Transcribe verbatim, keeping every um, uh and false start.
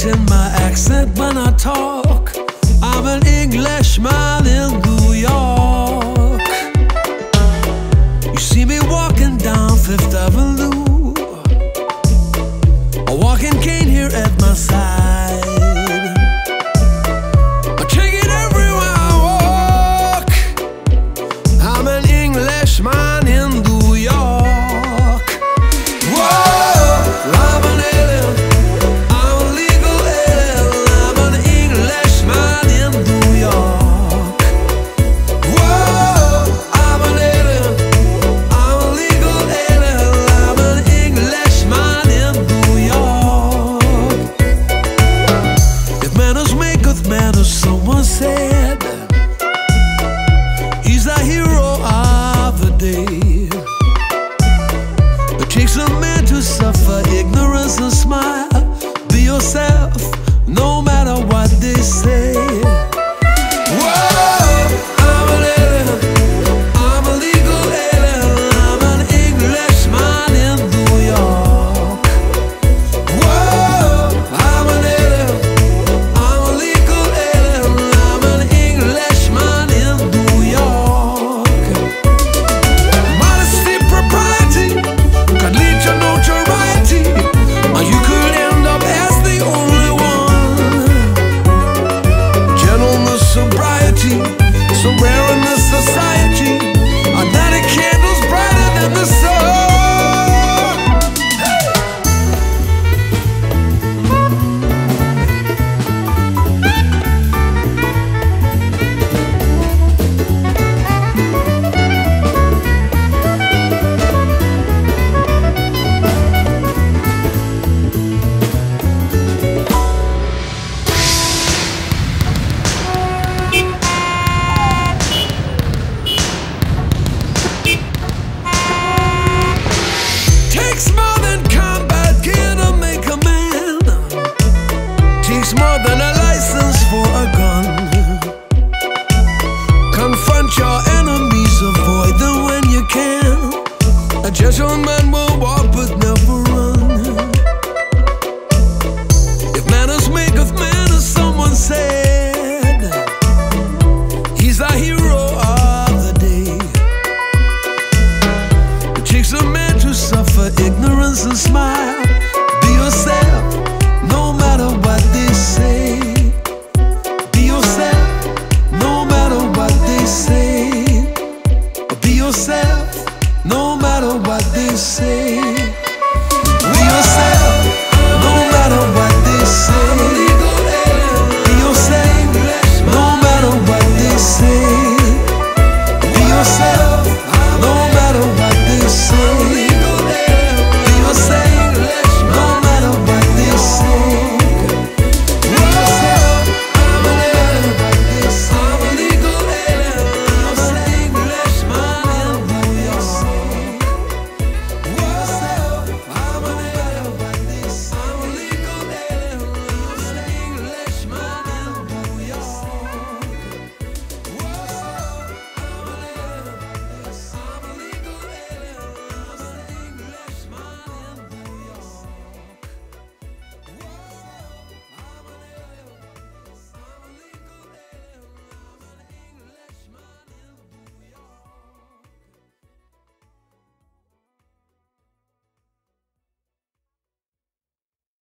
changing my accent when I talk. I'm an Englishman in New York. You see me walking down Fifth Avenue, a walking cane here at my side. I take it everywhere I walk. I'm an Englishman in New York. Whoa, I'm an alien. I'm a legal alien. I'm an Englishman in New York. Whoa, I'm an alien. I'm a legal alien. I'm an Englishman in New York. If manners maketh manners, someone said, he's the hero of the day. It takes a man to suffer ignorance and smile. Be yourself, no matter what they say.